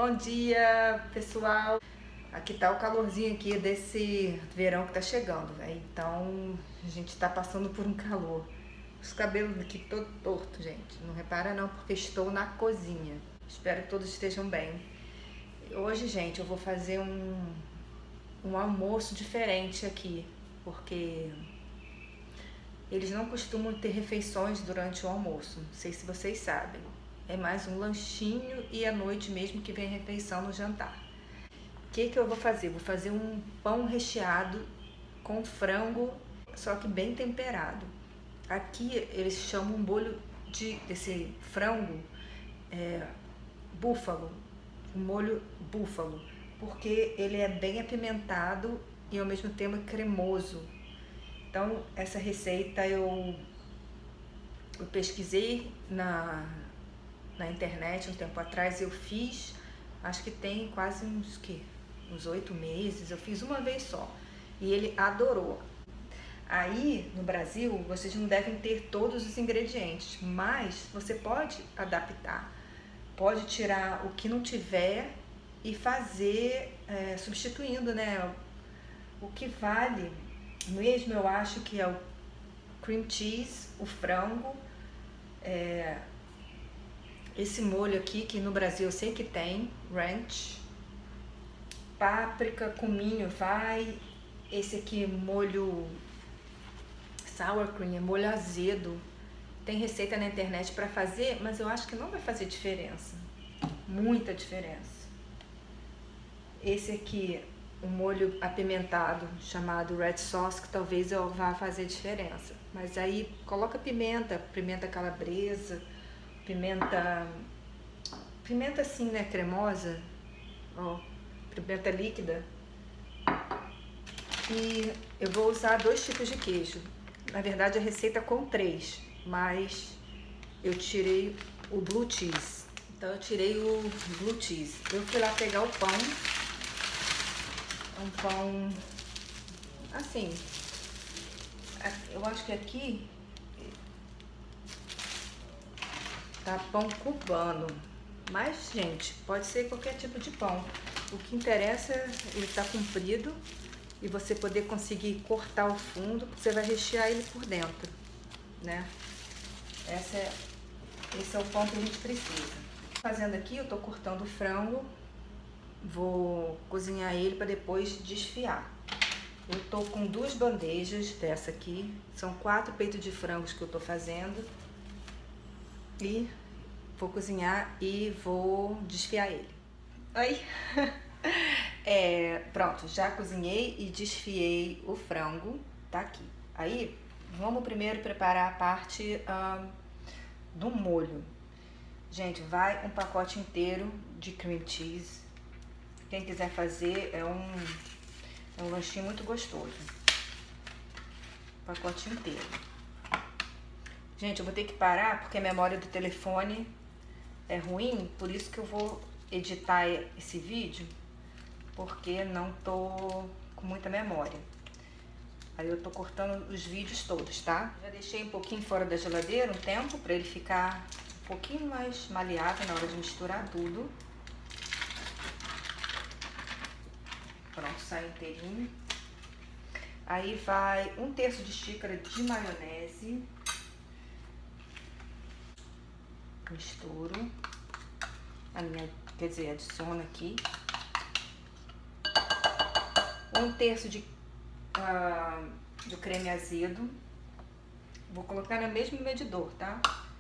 Bom dia, pessoal. Aqui tá o calorzinho aqui desse verão que tá chegando, né? Então a gente tá passando por um calor. Os cabelos aqui todo torto, gente. Não repara não, porque estou na cozinha. Espero que todos estejam bem. Hoje, gente, eu vou fazer um almoço diferente aqui, porque eles não costumam ter refeições durante o almoço. Não sei se vocês sabem. É mais um lanchinho e à noite mesmo que vem a refeição no jantar. O que eu vou fazer? Vou fazer um pão recheado com frango, só que bem temperado. Aqui eles chamam um molho desse frango búfalo, um molho búfalo, porque ele é bem apimentado e ao mesmo tempo cremoso. Então essa receita eu pesquisei na internet um tempo atrás, eu fiz, acho que tem quase uns 8 meses, eu fiz uma vez só e ele adorou. Aí no Brasil vocês não devem ter todos os ingredientes, mas você pode adaptar, pode tirar o que não tiver e fazer substituindo, né? O que vale mesmo eu acho que é o cream cheese, o frango, esse molho aqui, que no Brasil eu sei que tem, ranch, páprica, cominho vai, esse aqui molho sour cream, é molho azedo. Tem receita na internet para fazer, mas eu acho que não vai fazer diferença, muita diferença. Esse aqui, um molho apimentado chamado red sauce, que talvez eu vá fazer diferença. Mas aí coloca pimenta calabresa, pimenta assim, né, cremosa, ó, pimenta líquida. E eu vou usar 2 tipos de queijo. Na verdade a receita com 3, mas eu tirei o blue cheese. Então eu tirei o blue cheese. Eu fui lá pegar o pão. Um pão assim, eu acho que aqui tá pão cubano, mas gente, pode ser qualquer tipo de pão. O que interessa é ele tá comprido e você poder conseguir cortar o fundo, porque você vai rechear ele por dentro, né? Esse é o pão que a gente precisa. Fazendo aqui, eu tô cortando o frango, vou cozinhar ele para depois desfiar. Eu tô com 2 bandejas dessa aqui, são 4 peitos de frangos que eu tô fazendo. E vou cozinhar e vou desfiar ele. Oi! Pronto, já cozinhei e desfiei o frango, tá aqui. Aí, vamos primeiro preparar a parte do molho. Gente, vai um pacote inteiro de cream cheese. Quem quiser fazer, é um lanchinho muito gostoso. Pacote inteiro. Gente, eu vou ter que parar porque a memória do telefone é ruim, por isso que eu vou editar esse vídeo, porque não tô com muita memória. Aí eu tô cortando os vídeos todos, tá? Já deixei um pouquinho fora da geladeira um tempo para ele ficar um pouquinho mais maleável na hora de misturar tudo. Pronto, sai inteirinho. Aí vai 1/3 de xícara de maionese. Misturo. Adiciono aqui. 1/3 do creme azedo. Vou colocar no mesmo medidor, tá?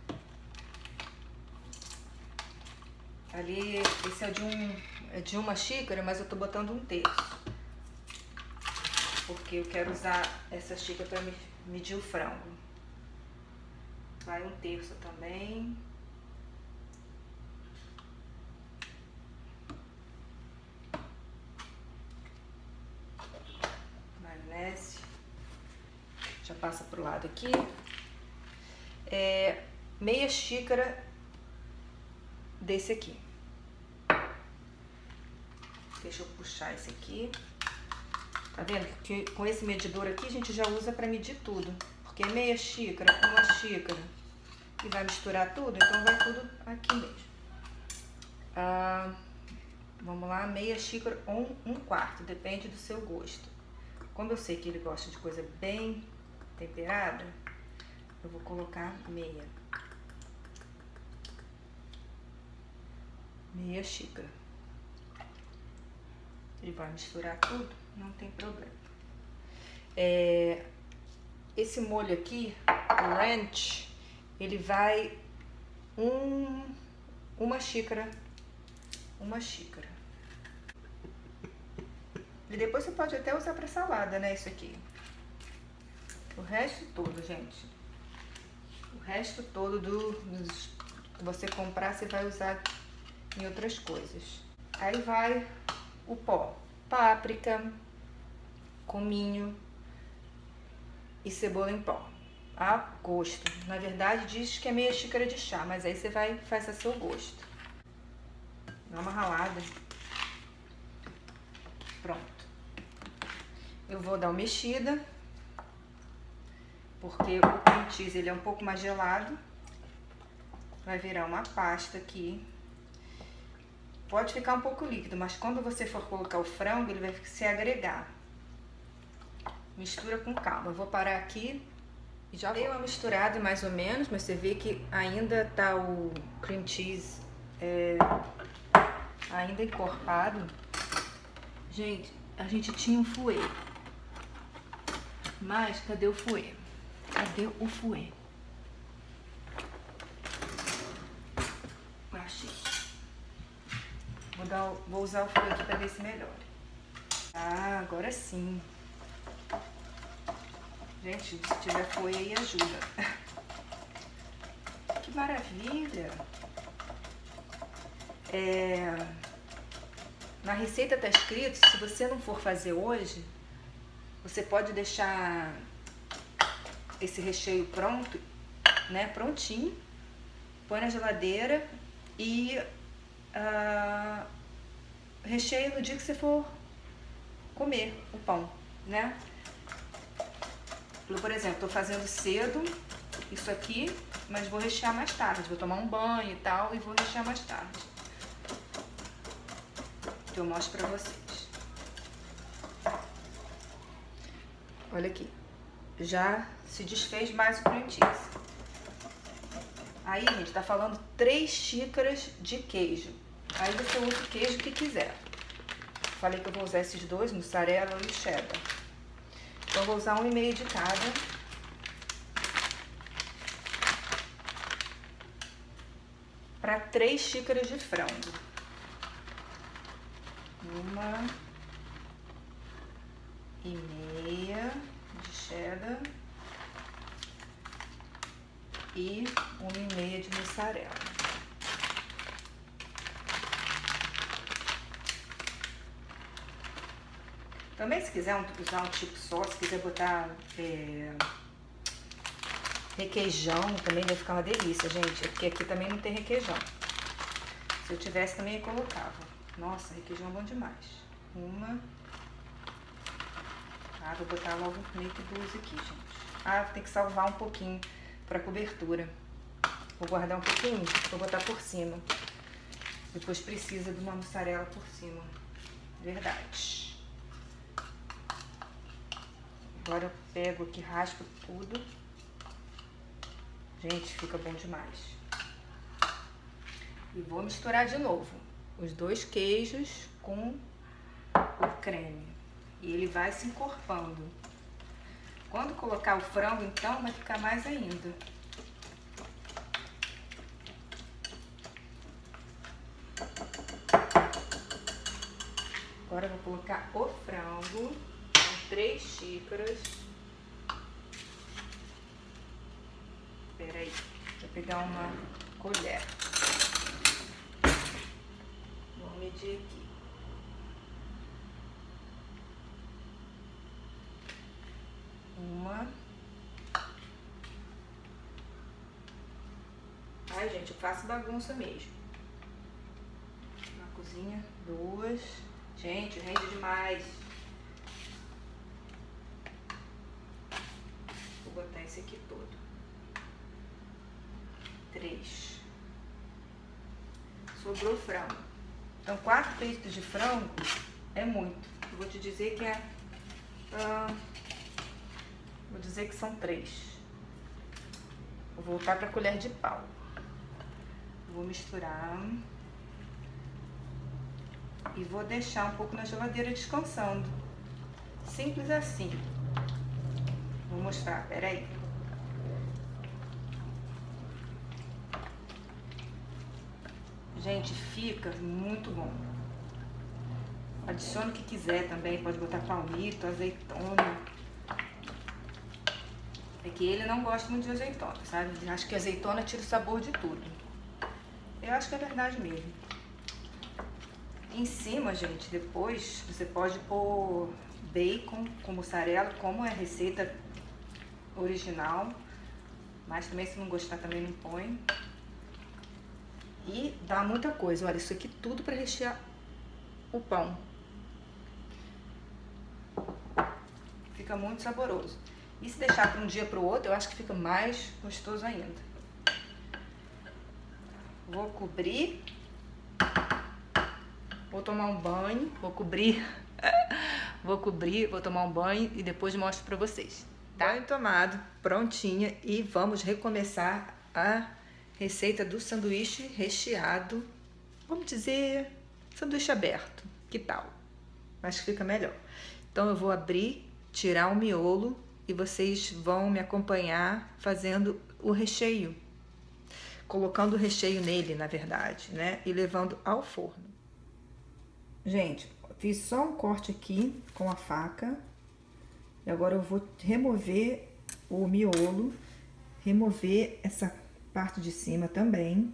Ali, esse é de 1 xícara, mas eu tô botando 1/3. Porque eu quero usar essa xícara para medir o frango. Vai 1/3 também. Maionese. Já passa pro lado aqui. Meia xícara desse aqui. Deixa eu puxar esse aqui. Tá vendo que com esse medidor aqui a gente já usa para medir tudo. Porque meia xícara, 1 xícara. E vai misturar tudo, então vai tudo aqui mesmo. Vamos lá, meia xícara ou um quarto, depende do seu gosto. Como eu sei que ele gosta de coisa bem temperada, eu vou colocar meia xícara. Ele vai misturar tudo, não tem problema. Esse molho aqui, o ranch, ele vai uma xícara. E depois você pode até usar para salada, né, isso aqui. O resto todo, gente. O resto todo que você comprar, você vai usar em outras coisas. Aí vai o pó. Páprica, cominho e cebola em pó. A gosto. Na verdade, diz que é meia xícara de chá, mas aí você faz a seu gosto. Dá uma ralada. Pronto. Eu vou dar uma mexida, porque o cream cheese ele é um pouco mais gelado. Vai virar uma pasta aqui. Pode ficar um pouco líquido, mas quando você for colocar o frango, ele vai se agregar. Mistura com calma. Eu vou parar aqui e já dei uma misturada mais ou menos, mas você vê que ainda tá o cream cheese ainda encorpado. Gente, a gente tinha um fouet. Mas cadê o fouet? Cadê o fouet? Achei. Vou usar o fouet aqui para ver se melhora. Ah, agora sim. Gente, se tiver fouet aí ajuda. Que maravilha! Na receita tá escrito, se você não for fazer hoje, você pode deixar esse recheio pronto, né, prontinho, põe na geladeira e recheia no dia que você for comer o pão, né? Por exemplo, tô fazendo cedo isso aqui, mas vou rechear mais tarde. Vou tomar um banho e tal e vou rechear mais tarde. Que eu mostro pra vocês. Olha aqui. Já se desfez mais o cream cheese. Aí, gente, tá falando 3 xícaras de queijo. Aí você usa o queijo que quiser. Falei que eu vou usar esses dois, mussarela e cheddar. Então, eu vou usar 1,5 de cada. Para 3 xícaras de frango. 1,5 de cheddar. E 1,5 de mussarela. Também, se quiser usar um tipo só, se quiser botar requeijão, também vai ficar uma delícia, gente. Porque aqui também não tem requeijão. Se eu tivesse, também eu colocava. Nossa, requeijão é bom demais. Vou botar logo meio que 2 aqui, gente. Tem que salvar um pouquinho para cobertura. Vou guardar um pouquinho, vou botar por cima. Depois precisa de uma mussarela por cima. Verdade. Agora eu pego aqui, raspo tudo. Gente, fica bom demais. E vou misturar de novo os 2 queijos com o creme. E ele vai se encorpando. Quando colocar o frango, então, vai ficar mais ainda. Agora eu vou colocar o frango com 3 xícaras. Espera aí, vou pegar uma colher. Vou medir aqui. Ai, gente, eu faço bagunça mesmo. Na cozinha, 2. Gente, rende demais. Vou botar esse aqui todo. 3. Sobrou frango. Então 4 peitos de frango é muito. Eu vou te dizer que é... vou dizer que são 3. Vou voltar para a colher de pau. Vou misturar. E vou deixar um pouco na geladeira descansando. Simples assim. Vou mostrar, peraí. Gente, fica muito bom. Adicione o que quiser também, pode botar palmito, azeitona. É que ele não gosta muito de azeitona, sabe? Acho que azeitona tira o sabor de tudo. Eu acho que é verdade mesmo. Em cima, gente, depois você pode pôr bacon com mussarela, como é a receita original. Mas também, se não gostar, também não põe. E dá muita coisa. Olha, isso aqui tudo para rechear o pão. Fica muito saboroso. E se deixar para um dia para o outro, eu acho que fica mais gostoso ainda. Vou cobrir. Vou tomar um banho. Vou cobrir. Vou tomar um banho e depois mostro para vocês. Tá? Banho tomado, prontinha. E vamos recomeçar a receita do sanduíche recheado, vamos dizer, sanduíche aberto, que tal? Acho que fica melhor. Então eu vou abrir, tirar o miolo e vocês vão me acompanhar fazendo o recheio, colocando o recheio nele, na verdade, né? E levando ao forno. Gente, fiz só um corte aqui com a faca e agora eu vou remover o miolo, remover essa parte de cima também.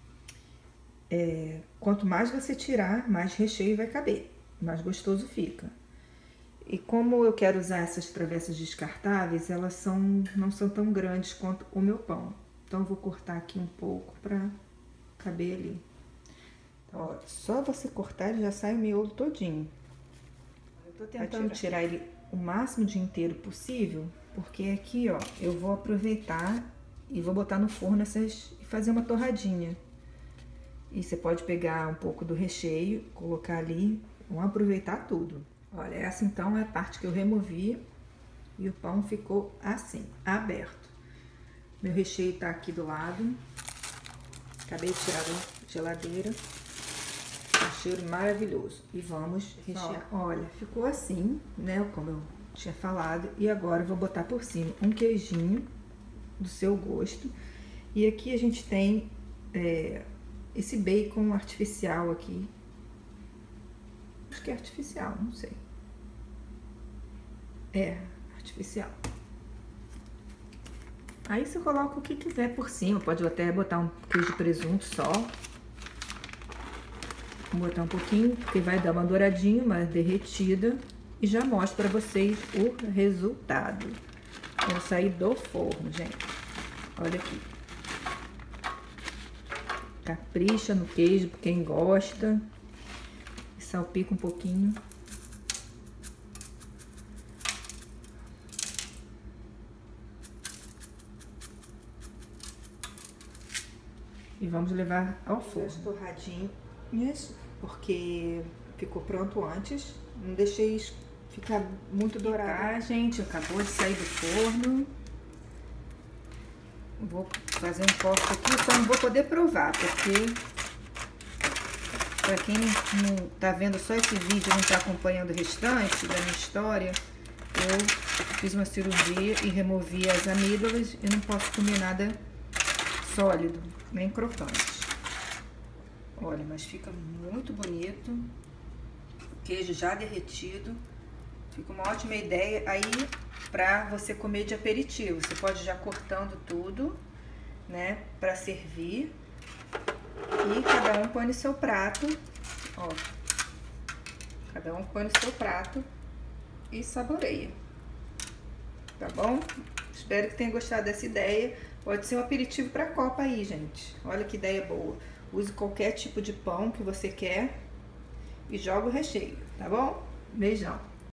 Quanto mais você tirar, mais recheio vai caber, mais gostoso fica. E como eu quero usar essas travessas descartáveis, elas não são tão grandes quanto o meu pão. Então eu vou cortar aqui um pouco para caber ali. Então, ó, só você cortar ele já sai o miolo todinho. Eu tô tentando tirar ele o máximo de inteiro possível, porque aqui, ó, eu vou aproveitar e vou botar no forno e fazer uma torradinha. E você pode pegar um pouco do recheio, colocar ali, vamos aproveitar tudo. Olha, essa então é a parte que eu removi e o pão ficou assim, aberto. Meu recheio tá aqui do lado. Acabei de tirar da geladeira. Um cheiro maravilhoso. E vamos rechear. Olha, ficou assim, né, como eu tinha falado. E agora eu vou botar por cima um queijinho do seu gosto. E aqui a gente tem esse bacon artificial aqui. Acho que é artificial, não sei. É, artificial. Aí você coloca o que quiser por cima. Pode até botar um queijo de presunto só. Vou botar um pouquinho, porque vai dar uma douradinha, uma derretida. E já mostro pra vocês o resultado. Vou sair do forno, gente. Olha aqui. Capricha no queijo, pra quem gosta. E salpica um pouquinho. E vamos levar ao forno. As torradinhas, porque ficou pronto antes. Não deixei ficar muito dourado. Tá, gente, acabou de sair do forno. Vou fazer um corte aqui, só não vou poder provar, porque para quem não tá vendo só esse vídeo e não tá acompanhando o restante da minha história, eu fiz uma cirurgia e removi as amígdalas e não posso comer nada sólido, nem crocante. Olha, mas fica muito bonito. O queijo já derretido. Fica uma ótima ideia aí para você comer de aperitivo. Você pode já cortando tudo, né, para servir. E cada um põe no seu prato, ó. Cada um põe no seu prato e saboreia. Tá bom? Espero que tenha gostado dessa ideia. Pode ser um aperitivo para a Copa aí, gente. Olha que ideia boa. Use qualquer tipo de pão que você quer e joga o recheio, tá bom? Beijão.